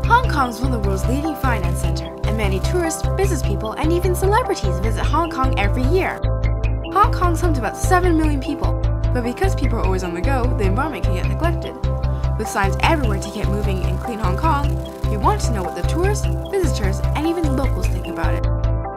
Hong Kong is one of the world's leading finance center, and many tourists, business people, and even celebrities visit Hong Kong every year. Hong Kong's home to about 7 million people, but because people are always on the go, the environment can get neglected. With signs everywhere to keep moving and clean Hong Kong, we want to know what the tourists, visitors, and even locals think about it.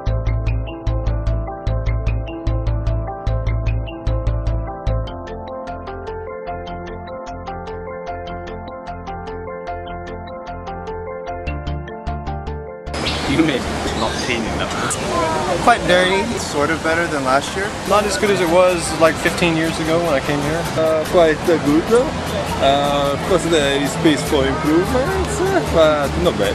Humid, not clean enough. Quite dirty. Sort of better than last year. Not as good as it was like 15 years ago when I came here. Quite good. Of course there is space for improvements, but not bad.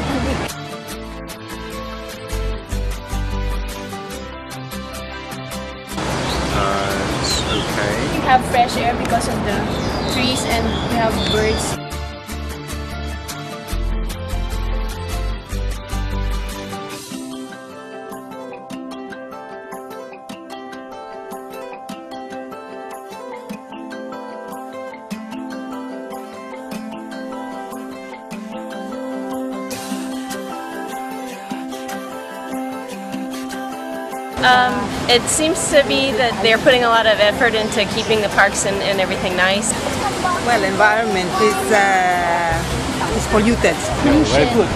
It's okay. We have fresh air because of the trees and we have birds. It seems to be that they're putting a lot of effort into keeping the parks and everything nice. Well, environment is polluted. Very good.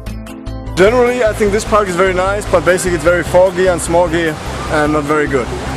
Generally, I think this park is very nice, but basically it's very foggy and smoggy and not very good.